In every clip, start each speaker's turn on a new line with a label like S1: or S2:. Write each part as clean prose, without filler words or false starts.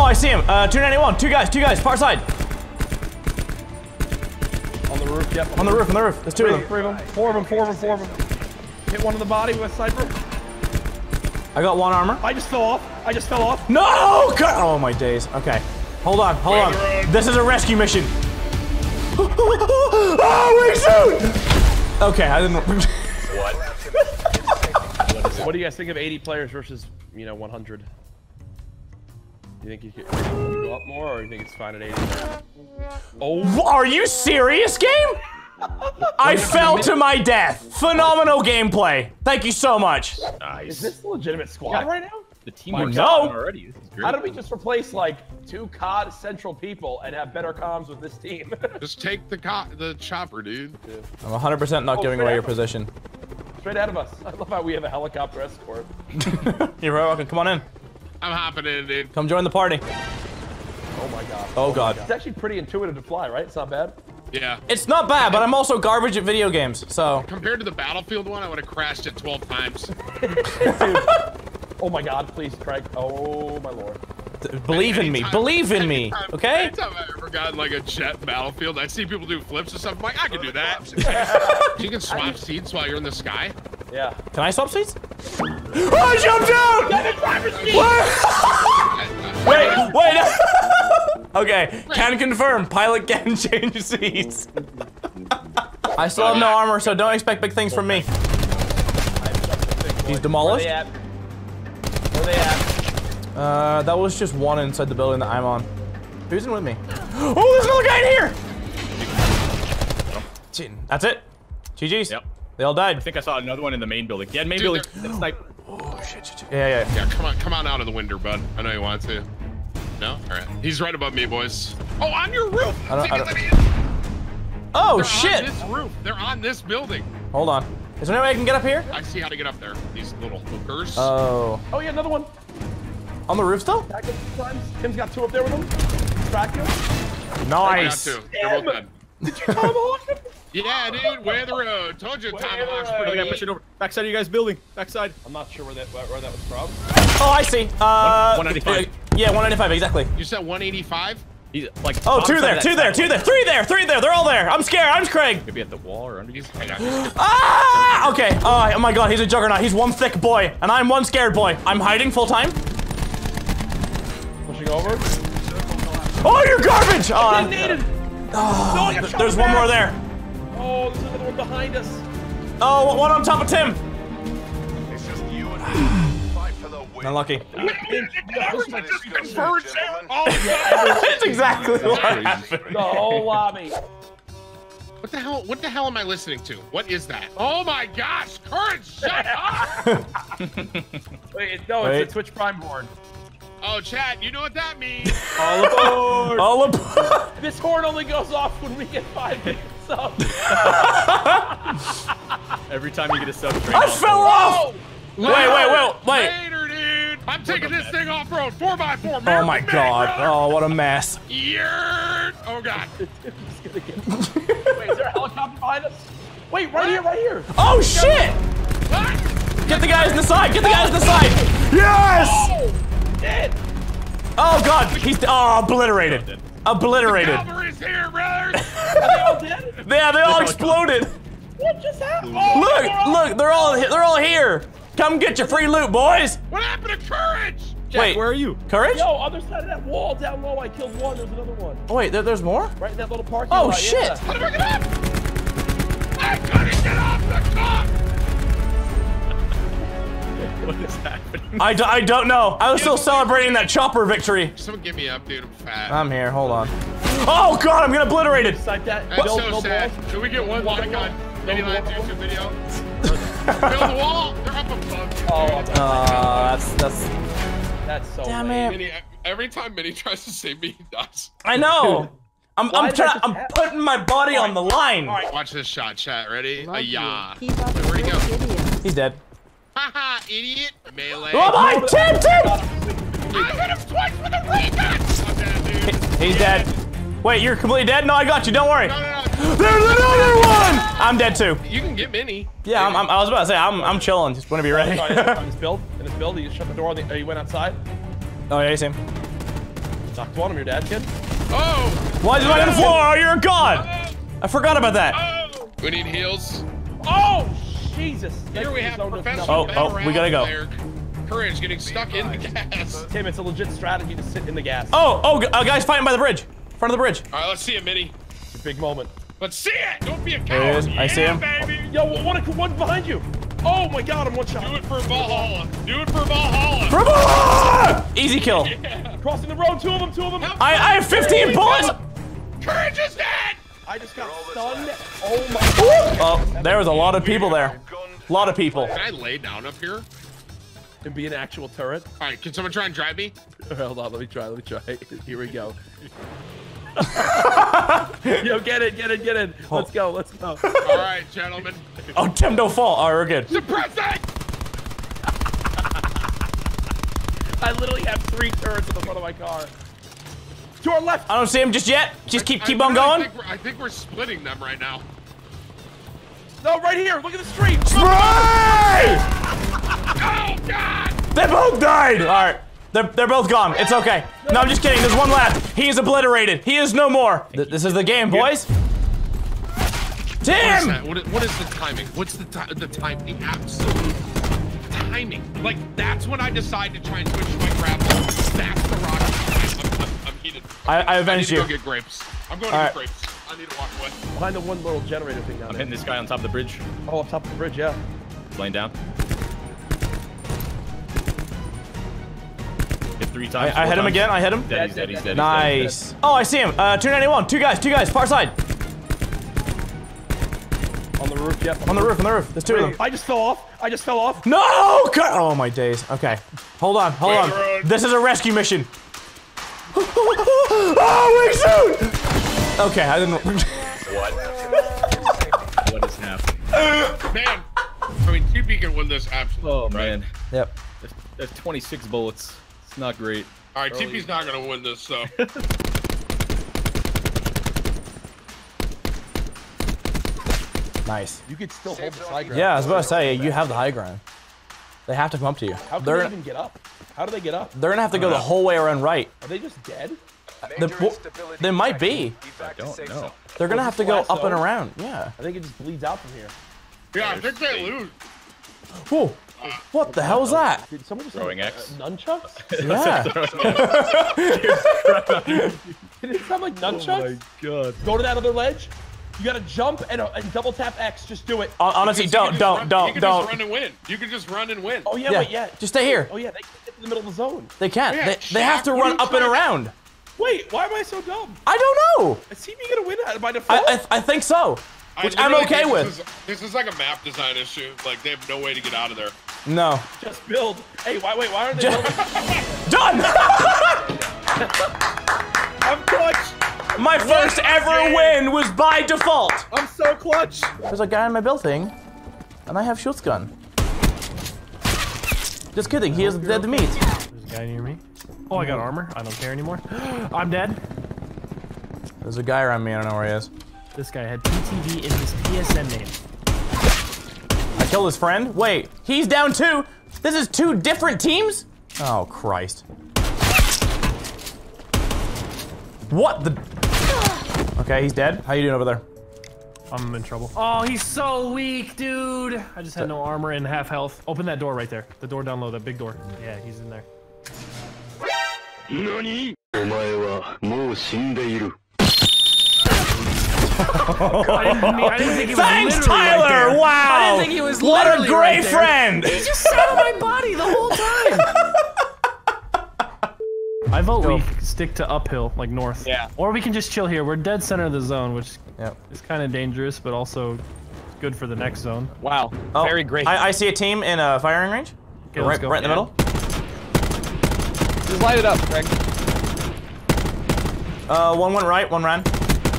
S1: I see him. 291. Two guys, far side.
S2: On the roof, yep.
S1: On the roof. There's two of them.
S2: Three of them. Four of them. Hit one in the body with sniper.
S1: I got one armor.
S2: I just fell off.
S1: No! Oh my days. Okay. Hold on. This is a rescue mission. Oh, wait, shoot! Okay, I didn't.
S2: What do you guys think of 80 players versus, 100? You think you could go up more, or you think it's fine at 80?
S1: Oh, are you serious, game? I fell to my death. Phenomenal gameplay. Thank you so much.
S3: Nice.
S2: Is this a legitimate squad right now?
S3: The teamwork's
S1: no.
S3: on already. This is great.
S2: How did we just replace like 2 COD Central people and have better comms with this team?
S4: Just take the chopper, dude.
S1: I'm 100% not giving away your position.
S2: Straight ahead of us. I love how we have a helicopter escort.
S1: You're very welcome. Come on in.
S4: I'm hopping in, dude.
S1: Come join the party.
S2: Oh my god.
S1: Oh god.
S2: It's actually pretty intuitive to fly, right? It's not bad.
S4: Yeah.
S1: It's not bad, but I'm also garbage at video games, so.
S4: Compared to the Battlefield one, I would have crashed it 12 times.
S2: Oh my god, please, Craig. Oh my lord.
S1: Believe in me. Believe in me. Okay?
S4: Anytime I ever got like a jet Battlefield, I see people do flips and stuff. I'm like, I can do that. You can swap seats while you're in the sky.
S2: Yeah.
S1: Can I swap seats? Oh, I jumped out! Wait. Okay, can confirm. Pilot can change seats. I still have no armor, so don't expect big things from me. He's demolished.
S2: Where they at?
S1: That was just one inside the building that I'm on. Who's in with me? Oh, there's another guy in here! Cheating. That's it. GG's.
S3: Yep.
S1: They all died.
S3: I think I saw another one in the main building. Yeah, main building. Sniper.
S1: Oh, shit. Yeah.
S4: Yeah, come on out of the window, bud. I know you want to. No? All right. He's right above me, boys. Oh, on your roof!
S1: Oh,
S4: They're
S1: shit!
S4: on this roof. They're on this building.
S1: Hold on. Is there any way I can get up here?
S4: I see how to get up there. These little hookers.
S1: Oh.
S2: Oh yeah, another one.
S1: On the roof still?
S2: Back up 2 times. Tim's got 2 up there with him. Track him.
S1: Nice.
S4: I got 2. They're both dead.
S2: Did you tomahawk him?
S4: Yeah, dude. Way of the road. Told you tomahawk's
S3: I
S4: pretty
S3: gotta
S4: good.
S3: push it over. Backside of you guys' building. Backside.
S2: I'm not sure where that was from.
S1: Oh, I see.
S3: 195.
S1: Yeah, 195, exactly.
S4: You said 185?
S3: He's like.
S1: Oh, two there. Three there. They're all there. I'm scared. I'm Craig.
S3: Maybe at the wall or under you.
S1: Ah! Okay. Oh my god, he's a juggernaut. He's one thick boy, and I'm one scared boy. I'm hiding full time.
S2: Pushing over.
S1: Oh, you're garbage!
S2: Oh,
S1: There's one more there.
S2: Oh, there's another one behind us.
S1: Oh, one on top of Tim.
S5: It's just you and me. Fight for the win.
S1: Unlucky.
S5: It's
S1: That's exactly what happened.
S2: The whole lobby.
S4: What the hell am I listening to? What is that? Oh my gosh! Courage, shut up!
S2: Wait, no,
S1: Wait.
S2: it's a Twitch Prime board.
S4: Oh, chat, you know what that means.
S1: All aboard! All aboard!
S2: This horn only goes off when we get 5 minutes up.
S3: Every time you get a sub train.
S1: I fell off! Wait.
S4: Later, dude. I'm taking this thing off road. 4x4.
S1: Oh my god. Oh, what a mess.
S4: Yurt. Oh god.
S2: Wait, is there a helicopter behind us? Wait, right here.
S1: Oh shit!
S4: What?
S1: Get the guys in the side! Yes!
S2: Oh, dead.
S1: Oh god, he's obliterated. Obliterated.
S4: Cavalry's here, brothers.
S2: Are they all dead?
S1: Yeah, they all exploded.
S2: What just happened?
S1: Look, they're all here. Come get your free loot, boys.
S4: What happened to Courage?
S3: Jack,
S1: Wait,
S3: where are you?
S1: Courage?
S2: Yo, other side of that wall, down low. I killed one. There's another one.
S1: Oh wait, there's more?
S2: Right in that little parking
S1: Oh
S2: lot.
S1: shit!
S2: Yeah.
S4: How do I get up? I couldn't get off the car.
S3: What is happening?
S1: I don't know. I was still celebrating that chopper victory.
S4: Someone get me up, dude. I'm fat.
S1: I'm here. Hold on. Oh god, I'm getting obliterated.
S2: Like that.
S4: That's
S2: Build
S4: so sad.
S2: walls.
S4: Should we get one like on
S2: Build
S4: Midnight
S2: the wall.
S4: YouTube video? Build the wall. They're up above.
S2: Oh,
S1: That's
S2: so
S1: damn
S2: lame.
S1: it.
S4: Minnie, every time Minnie tries to save me, he dies.
S1: I know. I'm
S2: Why did that just
S1: I'm
S2: happen?
S1: putting my body on the line.
S4: Watch this shot, chat. Ready?
S6: Love you.
S4: Yeah.
S6: Keep up the
S4: Where'd he go?
S6: good idiot.
S1: He's dead.
S4: Haha, idiot. Melee.
S1: Oh my, Tim!
S4: I hit him twice with a ray gun. I'm dead, dude.
S1: He's dead. Wait, you're completely dead? No, I got you. Don't worry.
S4: No.
S1: There's another one. I'm dead too.
S4: You can get Minnie.
S1: Yeah, I was about to say I'm chilling. Just whenever you're ready.
S2: In his build, he just shut the door. He went outside.
S1: Oh yeah, you see him.
S2: Knocked one of your dad, kid.
S4: Oh!
S1: Why is he on the floor? Oh, you're a god! I forgot about that.
S4: Oh! We need heals.
S2: Oh, Jesus.
S4: Here we have Professor
S1: Oh, we gotta go.
S4: Player. Courage getting stuck in the gas.
S2: Tim, it's a legit strategy to sit in the gas.
S1: Guys fighting by the bridge. Front of the bridge.
S4: All right, let's see it, Minnie.
S2: It's a big moment.
S4: Let's see it. Don't be a
S1: There he
S4: coward.
S1: is. I see him.
S4: Baby.
S2: Yo, one behind you. Oh my God, I'm one shot.
S4: Do it for Valhalla. Do it for Valhalla.
S1: Ah! Easy kill.
S2: Crossing the road, two of them.
S1: I have 15 bullets.
S4: Courage is dead.
S2: I just got stunned. Oh my God.
S1: Oh, there was a lot of people there. A lot of people.
S4: Can I lay down up here?
S2: And be an actual turret.
S4: All right, can someone try and drive me?
S2: Hold on, let me try. Here we go. Yo, get in. Let's go.
S4: All right, gentlemen.
S1: Oh, Tim, don't fall. All right, we're good.
S4: Suppress it!
S2: I literally have 3 turrets in the front of my car. To our left.
S1: I don't see him just yet. Just keep on going.
S4: I think we're splitting them right now.
S2: No, right here. Look at the street.
S1: Spray!
S4: Oh, God!
S1: They both died. All right. They're both gone. It's okay. No, I'm just kidding. There's one left. He is obliterated. He is no more. This is the game, boys. Tim!
S4: What is the timing? What's the time? The absolute timing. Like, that's when I decide to try and switch to my grapple. That's the rock. I'm heated.
S1: I avenged you.
S4: I need to go get grapes. I'm going to get grapes. I need to walk away.
S2: Behind the one little generator thing down
S3: I'm
S2: there.
S3: hitting this guy on top of the bridge.
S2: Oh, up top of the bridge, yeah.
S3: He's laying down. Hit 3 times.
S1: I hit him again. I hit him.
S3: Dead, he's dead, he's dead.
S1: Nice. Oh, I see him. 291. Two guys, far side.
S2: On the roof, yeah.
S1: On the roof. There's 2 of them.
S2: I just fell off.
S1: No! Oh my days. Okay. Hold on. This is a rescue mission. Oh, wait, shoot! Okay, I didn't.
S3: What? What is happening?
S4: Man, I mean, TP can win this absolutely.
S3: Oh, man.
S1: Yep.
S3: That's 26 bullets. It's not great.
S4: All right, TP's not going to win this, so.
S1: Nice.
S2: You could still hold the high ground.
S1: Yeah, I was about to say, you have the high ground. They have to come up to you.
S2: How can they even get up? How do they get up?
S1: They're gonna have to go the whole way around right.
S2: Are they just dead?
S1: They might be.
S3: I don't know.
S1: They're gonna have to go up and around. Yeah.
S2: I think it just bleeds out from here.
S4: Yeah, I think they lose.
S1: Whoa. What the hell is that?
S2: Did someone just
S3: Throwing
S2: like,
S3: X.
S2: nunchucks?
S1: Yeah.
S2: Did it sound like nunchucks?
S3: Oh my god.
S2: Go to that other ledge. You gotta jump and double tap X. Just do it.
S1: Honestly, don't.
S4: You can just run and win. You can just run and win.
S2: Oh yeah,
S1: Yeah.
S2: wait, yeah.
S1: Just stay here.
S2: Oh yeah, they can get to the middle of the zone.
S1: They can't.
S4: Yeah,
S1: They have to
S4: Shaq, what are
S1: run
S4: you
S1: up and
S4: trying to-
S1: around.
S2: Wait, why am I so dumb?
S1: I don't know.
S2: Is CB gonna win by default?
S1: I think so. Which I'm
S4: literally
S1: okay
S4: think
S1: with.
S4: This is like a map design issue. Like, they have no way to get out of there.
S1: No.
S2: Just build. Hey, why aren't they building?
S1: Done!
S2: I'm clutch.
S1: My first ever win was by default.
S2: I'm so clutch.
S1: There's a guy in my building, and I have shoots gun. Just kidding, he is dead meat.
S6: There's a guy near me. Oh, I got armor. I don't care anymore. I'm dead.
S1: There's a guy around me, I don't know where he is.
S6: This guy had PTV in his PSN name.
S1: I killed his friend? Wait, he's down too? This is 2 different teams? Oh, Christ. What the? Okay, he's dead. How you doing over there?
S6: I'm in trouble. Oh, he's so weak, dude. I just had no armor and half health. Open that door right there. The door down low, that big door. Yeah, he's in there.
S5: NANI?!
S6: I didn't think he was
S1: Thanks,
S6: literally
S1: Tyler!
S6: right there.
S1: Wow!
S6: I didn't think he was
S1: What a
S6: literally
S1: great
S6: right there.
S1: friend!
S6: He just sat on my body the whole time. I vote we stick to uphill, like north.
S2: Yeah.
S6: Or we can just chill here. We're dead center of the zone, which
S1: Yep.
S6: is kind of dangerous, but also good for the next zone.
S2: Wow.
S1: Oh,
S2: Very great.
S1: I see a team in a firing range.
S6: Okay, let's
S1: Right,
S6: go.
S1: right in the middle.
S2: Just light it up, Greg.
S1: One went right, one ran.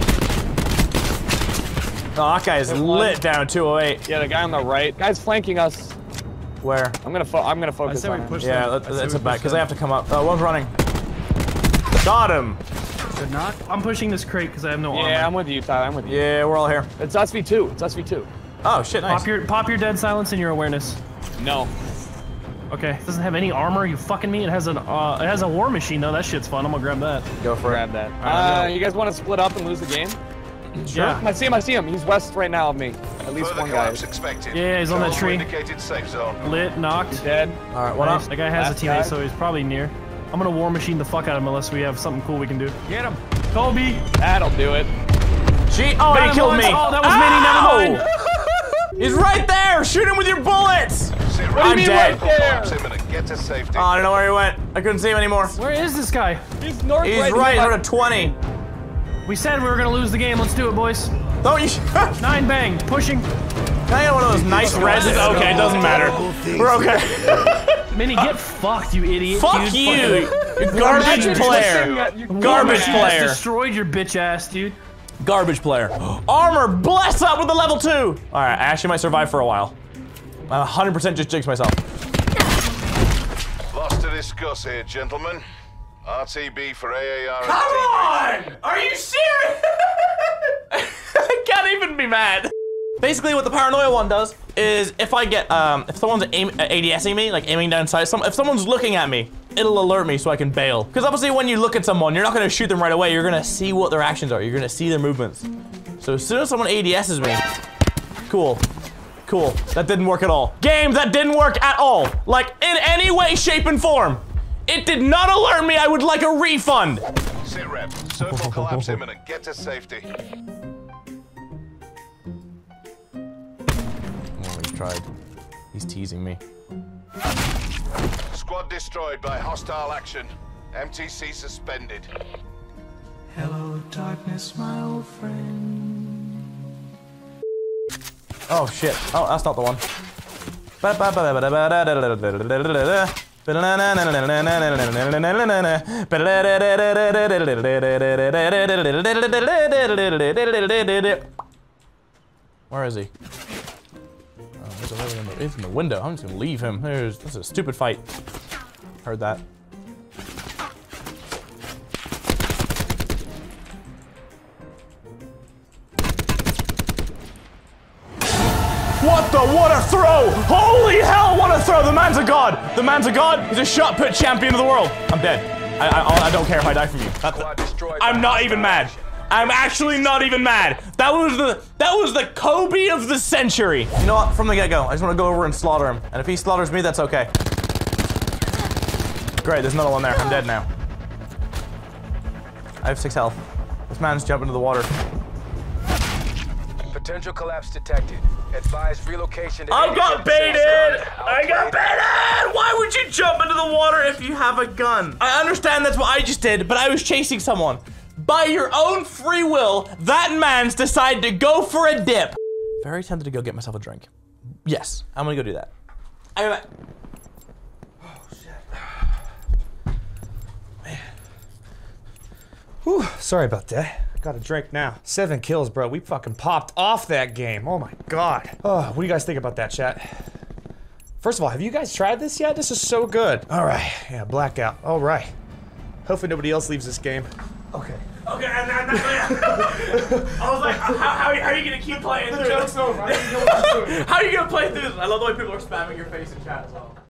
S1: Oh, that guy is lit down 208.
S7: Yeah, the guy on the right. Guy's flanking us.
S1: Where?
S7: I'm gonna focus
S6: say we
S7: on him.
S6: push
S1: Yeah,
S6: them.
S1: it's a back, because they have to come up. Oh, one's running. Got him.
S6: Good knock. I'm pushing this crate because I have no armor.
S7: Yeah, I'm with you, Tyler. I'm with you.
S1: Yeah, we're all here.
S7: It's us v2. It's us v2.
S1: Oh, shit, nice.
S6: Pop your dead silence in your awareness.
S7: No.
S6: Okay, it doesn't have any armor. You fucking me. It has a war machine though. That shit's fun. I'm gonna grab that.
S1: Go for
S7: Grab that. You guys want to split up and lose the game?
S6: Sure. Yeah.
S7: I see him. He's west right now of me. At least
S5: Further
S7: one guy.
S5: collapse expected.
S6: Yeah, he's on that tree.
S5: Indicated safe zone.
S6: Lit, knocked.
S7: Dead.
S1: All right, what
S6: Nice.
S1: up?
S6: That guy has
S7: Last
S6: a teammate,
S7: guy.
S6: so he's probably near. I'm gonna war machine the fuck out of him unless we have something cool we can do.
S7: Get him.
S6: Kobe.
S7: That'll do it.
S1: Oh,
S6: Got
S1: he
S6: him
S1: killed
S6: once.
S1: me.
S6: Oh, that was Minnie. Never mind.
S1: He's right there. Shoot him with your bullets.
S5: Sit
S1: I'm
S5: right.
S1: dead.
S5: Collapse imminent. Get to safety.
S1: Oh, I don't know where he went. I couldn't see him anymore.
S6: Where is this guy?
S7: He's north.
S1: He's
S7: right.
S1: right. He's at 20.
S6: We said we were gonna lose the game. Let's do it, boys.
S1: Don't you?
S6: 9 bang. Pushing.
S1: Can I get one of those nice reses? Okay, it doesn't matter. We're okay.
S6: Minnie, get fucked, you idiot.
S1: Fuck
S6: dude.
S1: you.
S6: Fucking-
S1: You garbage player. Garbage
S6: Just
S1: player.
S6: destroyed your bitch ass, dude.
S1: Garbage player. Armor, bless up with the level 2. All right, I actually might survive for a while. I 100% just jinxed myself.
S5: Lots to discuss here, gentlemen. RTB for AAR.
S1: Come on! Are you serious? I can't even be mad. Basically, what the paranoia one does is if I get, if someone's ADSing me, like aiming down sight, if someone's looking at me, it'll alert me so I can bail. Because obviously when you look at someone, you're not gonna shoot them right away. You're gonna see what their actions are. You're gonna see their movements. So as soon as someone ADSs me, cool. Cool, that didn't work at all. Game, that didn't work at all. Like, in any way, shape, and form. It did not alert me. I would like a refund.
S5: Sit rep. Circle collapse imminent. Get to safety.
S1: Oh, he tried. He's teasing me.
S5: Squad destroyed by hostile action. MTC suspended.
S8: Hello, darkness, my old friend.
S1: Oh shit. Oh, that's not the one. Where is he? Oh, he's in the window. I'm just gonna leave him. This is a stupid fight. Heard that. What the? What a throw! Holy hell, what a throw! The man's a god! The man's a god! He's a shot put champion of the world! I'm dead. I don't care if I die from you. I'm not even mad. I'm actually not even mad. That was the Kobe of the century. You know what? From the get-go, I just want to go over and slaughter him. And if he slaughters me, that's okay. Great, there's another one there. I'm dead now. I have 6 health. This man's jumping into the water.
S9: Potential collapse detected. Advise relocation to
S1: I got baited! I got baited! Why would you jump into the water if you have a gun? I understand that's what I just did, but I was chasing someone. By your own free will, that man's decided to go for a dip. Very tempted to go get myself a drink. Yes, I'm gonna go do that. I'll be back.
S8: Oh, shit. Man. Whew, sorry about that. Got a drink now. 7 kills, bro. We fucking popped off that game. Oh my god. Oh, what do you guys think about that, chat? First of all, have you guys tried this yet? This is so good. All right. Yeah, blackout. All right. Hopefully nobody else leaves this game. Okay.
S1: Okay, I was like, how are you gonna keep playing through this?
S8: Joke's over.
S1: How are you gonna play through this? I love the way people are spamming your face in chat as well.